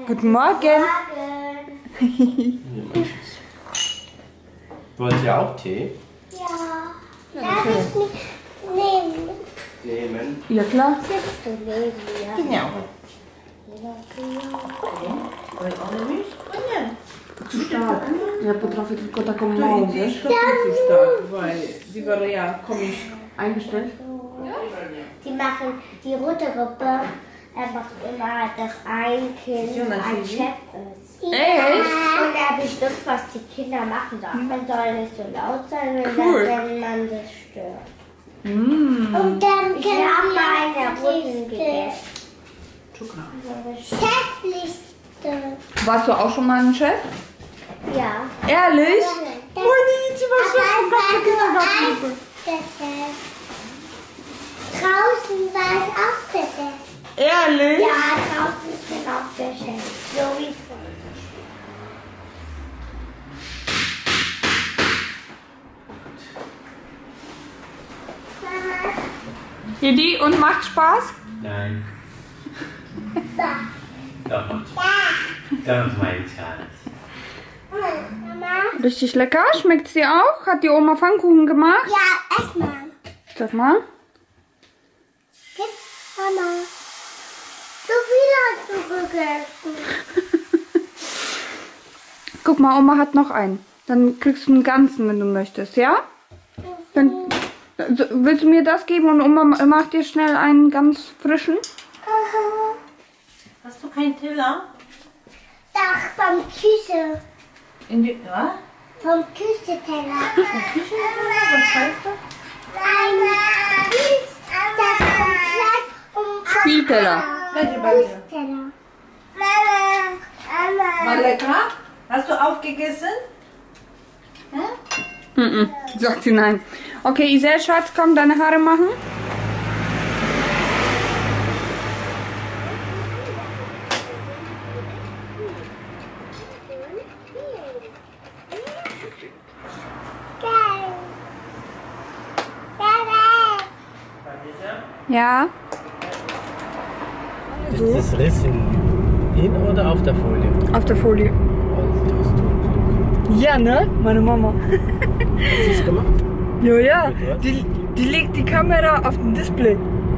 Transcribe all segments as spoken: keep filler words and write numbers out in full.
Guten Morgen. Wollt ihr auch Tee? Ja. Darf ich nicht nehmen? Nehmen? Ja, klar. Sitzt du neben mir? Genau. Zu stark. Ja, potrafię tylko taką małą, wiesz? Zu stark, weil die wäre ja komisch Eingestellt. Die machen, die rote Gruppe, er macht immer, dass ein Kind ein Chef ist. Echt? Und er bestimmt, was die Kinder machen sollen. Man soll nicht so laut sein, wenn, Cool. wenn man das stört. Mm. Und dann ich habe mal in der roten gegessen. Cheflichste. Warst du auch schon mal ein Chef? Ja. Ehrlich? Das, Moni, sie war Chef von ganzer Kindergartengruppe. der Chef. Draußen war es auch der Chef. Ehrlich? Ja, draußen ist genau der Chef. So wie drin. Hedi, und macht Spaß? Nein. Da. Doch, macht Spaß. Doch, mein Schatz. Mama? Richtig lecker. Schmeckt's dir auch? Hat die Oma Pfannkuchen gemacht? Ja, erstmal. Sag mal. Gib Mama. So viel hast du gegessen. Guck mal, Oma hat noch einen. Dann kriegst du einen ganzen, wenn du möchtest, ja? Dann so, willst du mir das geben und Oma macht dir schnell einen ganz frischen? Hast du keinen Teller? Doch, vom Küche. In die, ja? Vom Kücheteller. Küchenteller? Was heißt das? Ein Pilz, das vom Platz und vom Spielteller. Welche bei dir? Kücheteller. Mama, Mama. War lecker? Hast du aufgegessen? Mm -mm, sagt sie nein. Okay, Isel, Schatz, komm, deine Haare machen. Geil. Baba. Ja. Ist das Riss in, in oder auf der Folie? Auf der Folie. Also, hast du Ja, ne? Meine Mama. Hast du es gemacht? Ja, ja. Mit was? Die, die legt die Kamera auf dem Display.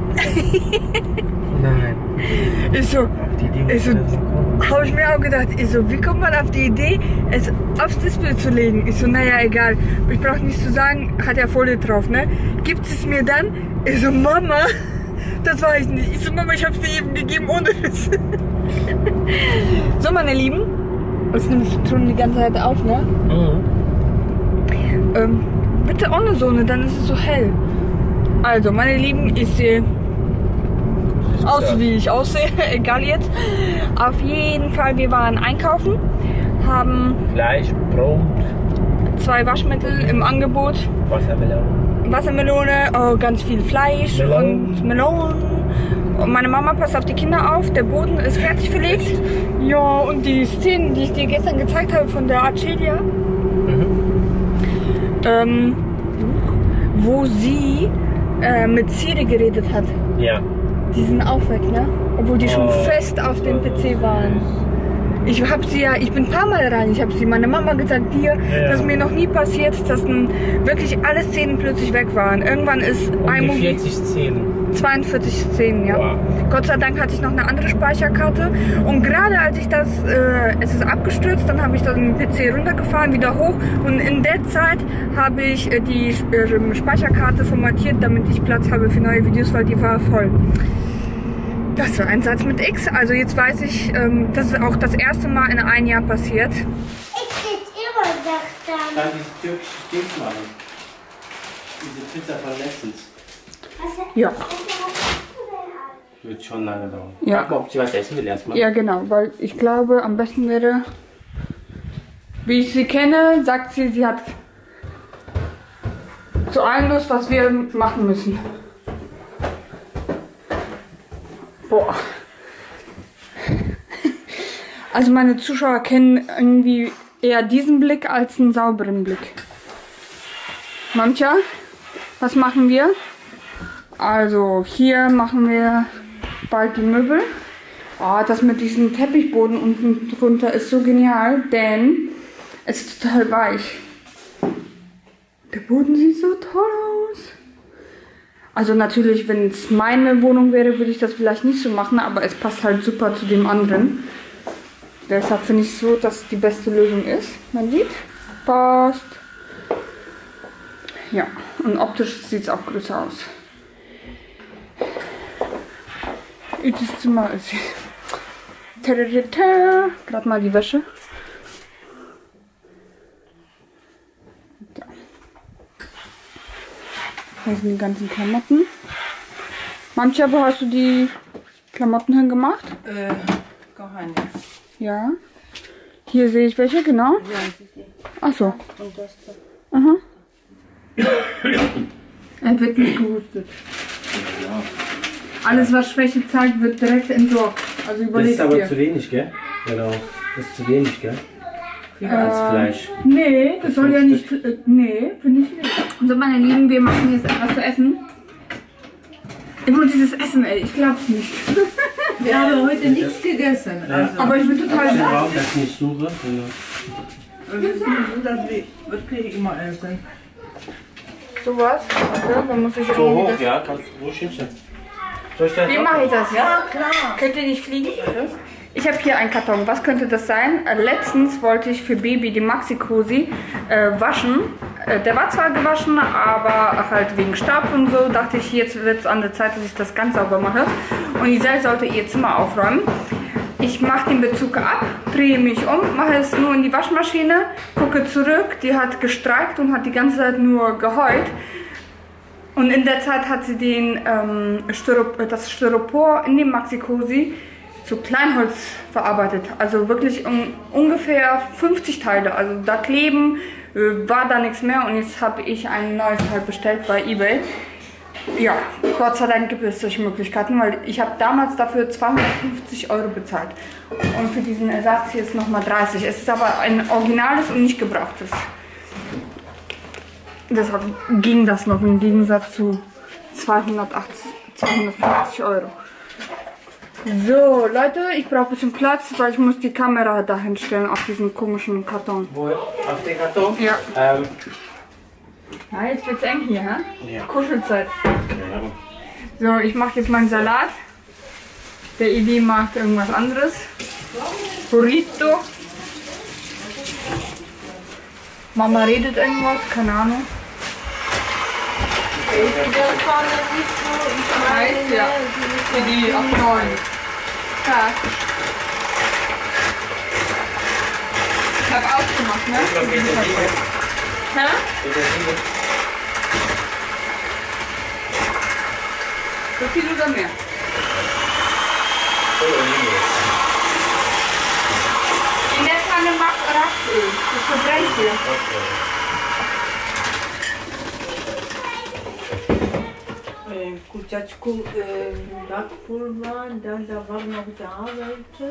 Nein. Ist so. Auf die Idee Ist so. muss man kommen. Habe ich mir auch gedacht, ich so, wie kommt man auf die Idee, es aufs Display zu legen? Ich so, naja, egal. Ich brauche nicht zu sagen, hat ja Folie drauf, ne? Gibt es mir dann? Ich so, Mama, das war ich nicht. Ich so, Mama, ich habe es dir eben gegeben ohne das. So, meine Lieben, es nimmt schon die ganze Zeit auf, ne? Mhm. Ähm, bitte ohne Sonne, dann ist es so hell. Also, meine Lieben, ich sehe aus, wie ich aussehe, egal jetzt. Auf jeden Fall, wir waren einkaufen, haben Fleisch, Brot, zwei Waschmittel im Angebot, Wassermelone. Wassermelone, oh, ganz viel Fleisch Melonen. und Melonen. Und meine Mama passt auf die Kinder auf, der Boden ist fertig verlegt. Ja, und die Szenen, die ich dir gestern gezeigt habe von der Arcelia, Mhm. ähm, wo sie äh, mit Siri geredet hat. Ja. Die sind auch weg, ne? Obwohl die schon Oh. fest auf dem P C waren. Ich hab sie ja, ich bin ein paar Mal rein, ich habe sie meiner Mama gesagt, dir, Ja. dass mir noch nie passiert, dass n, wirklich alle Szenen plötzlich weg waren. Irgendwann ist Um ein die Movie, vierzig Szenen. zweiundvierzig Szenen, ja. Wow. Gott sei Dank hatte ich noch eine andere Speicherkarte und gerade als ich das, äh, es ist abgestürzt, dann habe ich dann den P C runtergefahren, wieder hoch und in der Zeit habe ich äh, die äh, Speicherkarte formatiert, damit ich Platz habe für neue Videos, weil die war voll. Das war ein Satz mit X, also jetzt weiß ich, ähm, das ist auch das erste Mal in einem Jahr passiert. Ich sitze immer noch da. Dann diese türkische Dings machen. Diese Pizza von letztens. Ja. Wird schon lange dauern. Ja. Frag mal, ob sie was essen will erstmal. Ja, genau, weil ich glaube, am besten wäre, wie ich sie kenne, sagt sie, sie hat zu allem Lust, was wir machen müssen. Boah. Also meine Zuschauer kennen irgendwie eher diesen Blick als einen sauberen Blick. Mancha, was machen wir? Also hier machen wir bald die Möbel. Oh, das mit diesem Teppichboden unten drunter ist so genial, denn es ist total weich. Der Boden sieht so toll aus. Also natürlich, wenn es meine Wohnung wäre, würde ich das vielleicht nicht so machen, aber es passt halt super zu dem anderen. Deshalb finde ich so, dass die beste Lösung ist. Man sieht, passt. Ja, und optisch sieht es auch größer aus. Das Zimmer ist gerade mal die Wäsche. Ja. Hier sind die ganzen Klamotten. Manche, wo hast du die Klamotten hingemacht? Äh, gar keine. Ja. Hier sehe ich welche, genau. Ach so. Und das da. Aha. Er wird nicht gehustet. Alles, was Schwäche zeigt, wird direkt entsorgt. Also Das überleg ist aber dir. zu wenig, gell? Genau. Das ist zu wenig, gell? Als Fleisch. Nee, das soll ja nicht. Äh, nee, finde ich nicht. So, meine Lieben, wir machen jetzt etwas zu essen. Immer dieses Essen, ey, ich glaub's nicht. Wir haben heute nichts gegessen. Also, Aber ich bin total Ich satt. brauche das nicht suche. wir wissen so, dass wir wirklich immer essen. Sowas. Warte, dann muss ich So irgendwie hoch, das. ja? Kannst, wo steht's denn? Soll ich das Wie mache ich das? Ja, klar. Könnt ihr nicht fliegen? Ich habe hier einen Karton. Was könnte das sein? Äh, letztens wollte ich für Baby die Maxi-Cosi äh, waschen. Äh, der war zwar gewaschen, aber halt wegen Staub und so dachte ich, jetzt wird es an der Zeit, dass ich das ganz sauber mache. Und Isel sollte ihr Zimmer aufräumen. Ich mache den Bezug ab, drehe mich um, mache es nur in die Waschmaschine, gucke zurück. Die hat gestreikt und hat die ganze Zeit nur geheult. Und in der Zeit hat sie den, ähm, Styrop das Styropor in dem Maxi-Cosi zu Kleinholz verarbeitet. Also wirklich um, ungefähr fünfzig Teile. Also da kleben äh, war da nichts mehr und jetzt habe ich ein neues Teil bestellt bei eBay. Ja, Gott sei Dank gibt es solche Möglichkeiten, weil ich habe damals dafür zweihundertfünfzig Euro bezahlt. Und für diesen Ersatz hier ist nochmal dreißig. Es ist aber ein originales und nicht gebrauchtes. Deshalb ging das noch im Gegensatz zu zweihundertachtzig, zweihundertfünfzig Euro. So, Leute, ich brauche ein bisschen Platz, weil ich muss die Kamera dahin stellen auf diesen komischen Karton. Wo? Auf den Karton? Ja. Ähm, Ja, jetzt wird's eng hier, hä? Ja. Kuschelzeit. ja. So, ich mache jetzt meinen Salat. Der Eli macht irgendwas anderes. Burrito. Mama redet irgendwas, keine Ahnung. Weiß, ja. Für die auf neun. Ja. Ich hab ausgemacht, ne? Hä? So viel oder mehr? In der Pfanne macht Rapsöl. Das verbrennt hier. Äh, Kurczatschku, äh, Backpulver, dann da war noch da, Leute.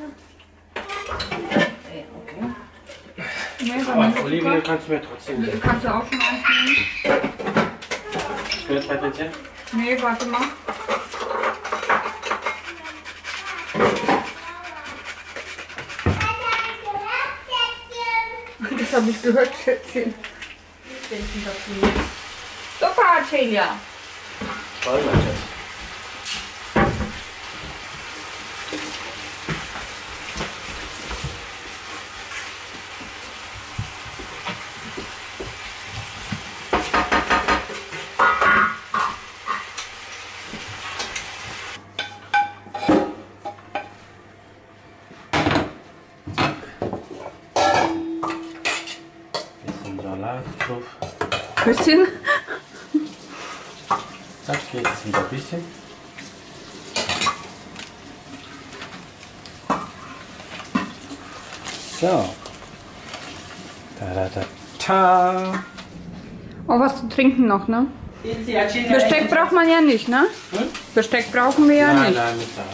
Äh, okay. Nee, war Oh, nicht Olivenöl Zucker. kannst du mir trotzdem geben. Kannst du auch schon einführen? Willst du Patricia? Nee, warte mal. Das habe ich gehört, Schätzchen. Super, Celia. Toll, mein Schatz. Bisschen Salat drauf. Bisschen? Zack, jetzt wieder ein bisschen. So. Da, da, da, ta. Oh, was zu trinken noch, ne? Besteck braucht man ja nicht, ne? Hm? Besteck brauchen wir ja Nein, nicht. nein, nicht da.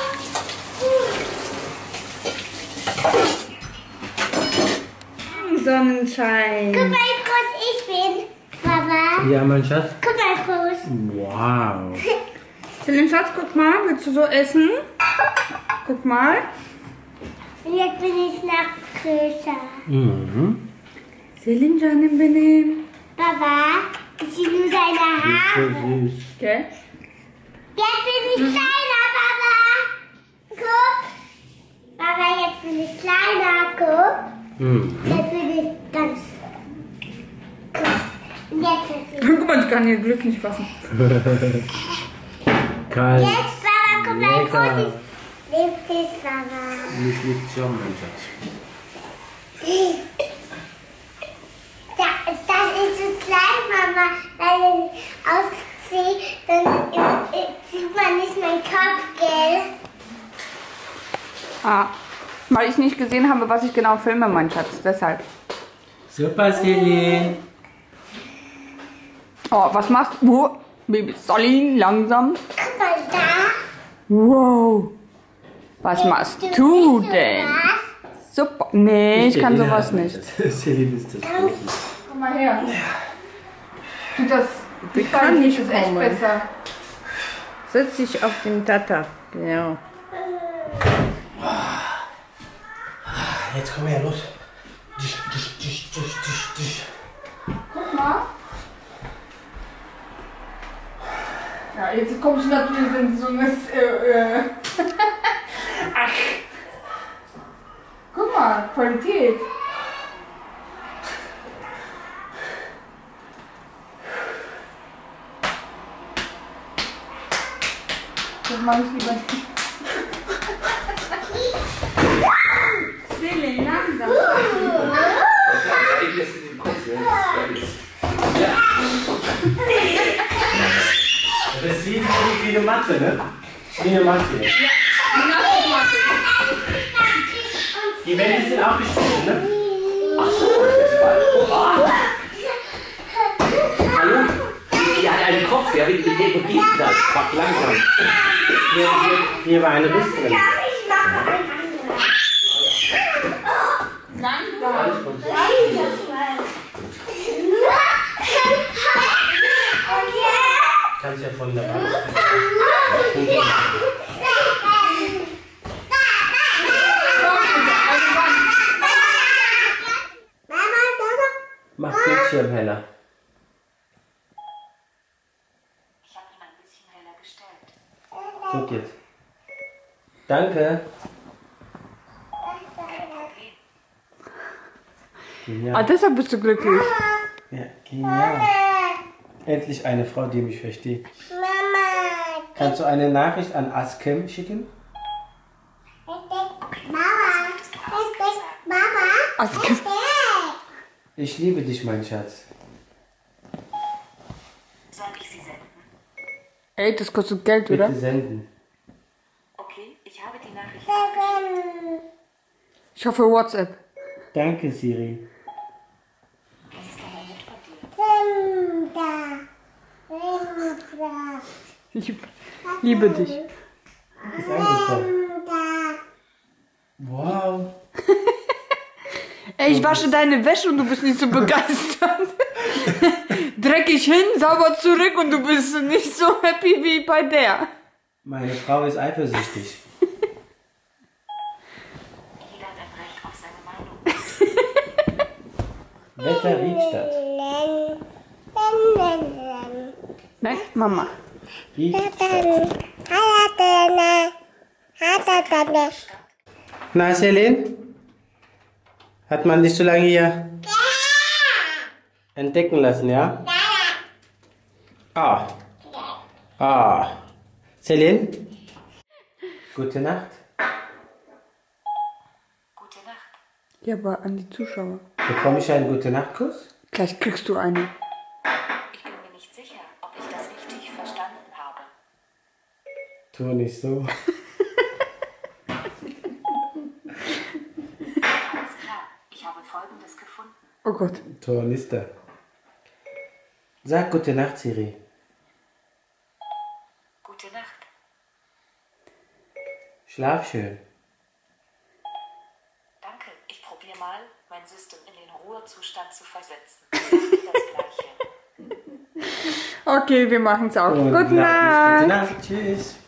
Sonnenschein. Guck mal, wie groß ich bin, Papa. Ja, mein Schatz. Guck mal, groß. Wow. Celine, Schatz, guck mal, willst du so essen? Guck mal. Und jetzt bin ich noch größer. Mhm. Selin canım benim. Papa, ich sehe nur deine Haare. So süß. Okay. Jetzt bin ich kleiner, Papa. Guck. Papa, jetzt bin ich kleiner, guck. Mhm. Jetzt bin ich ganz groß. Und jetzt ist Guck mal, ich kann ihr Glück nicht fassen. Kalt. Jetzt, Papa, guck mal, Lecker. großes Liebtes, Papa. Mich liegt schon, mein Schatz. Ja, das ist so klein, Mama. Wenn ich ausziehe, dann äh, sieht man nicht meinen Kopf, gell? Ah, weil ich nicht gesehen habe, was ich genau filme, mein Schatz. Deshalb. Super, Selin. Oh, was machst du? Oh, Baby Solin, langsam. Guck mal da. Wow. Was machst du denn? Was? Super. Nee, ich kann sowas nicht. Selin ist das. Komm mal her. Du, das Die kann nicht ist echt kommen. besser. Setz dich auf den Tata. Genau. Jetzt komm her, los. Dich, dich, dich, dich, dich, dich. Guck mal. Ja, jetzt kommst du natürlich in so ein... Äh, äh. Ach. Guck mal, Qualität. Das mache ich lieber nicht. Selin, langsam. Das sieht irgendwie wie eine Matte, ne? Wie eine Matte. Die Wände sind auch gestrichen, ne? Ach so, ah. Hallo? Die hat einen Kopf, der wird mit dem geht das. Mach langsam. Hier, hier, hier war ein Riss drin. Langsam. Alles gut. Kannst ja von der Wand. Mach Bildschirm heller. Ich habe ihn ein bisschen heller gestellt. Guck jetzt. Danke. Ah, Ja, deshalb bist du glücklich. ja, genial. Endlich eine Frau, die mich versteht. Mama. Kannst du eine Nachricht an Askem schicken? Mama. Mama. Also, Ich liebe dich, mein Schatz. Soll ich sie senden? ey, das kostet Geld, Bitte oder? senden. Okay, ich habe die Nachricht abgeschickt. Ich hoffe WhatsApp. Danke, Siri. Was ist denn damit von dir? Linda. Linda. Ich liebe dich. Ist angekommen. Linda. Wow. Ey, ich wasche deine Wäsche und du bist nicht so begeistert. Dreckig hin, sauber zurück und du bist nicht so happy wie bei der. Meine Frau ist eifersüchtig. Jeder hat ein Recht auf seine Meinung. Wetter Riedstadt. Ne, Mama. Riedstadt. Na, Selin? Hat man dich so lange hier entdecken lassen, ja? Ah. Ah. Selin? Gute Nacht. Gute Nacht. Ja, aber an die Zuschauer. Bekomme ich einen Gute-Nacht-Kuss? Gleich kriegst du eine. Ich bin mir nicht sicher, ob ich das richtig verstanden habe. Tu nicht so. Alles klar, ich habe Folgendes gefunden. Oh Gott. Tornister. Sag Gute Nacht, Siri. Gute Nacht. Schlaf schön. Danke, ich probiere mal, mein System in den Ruhezustand zu versetzen. Das Gleiche. Okay, wir machen's auch. Und Gute Nacht. Nacht. Gute Nacht. Tschüss.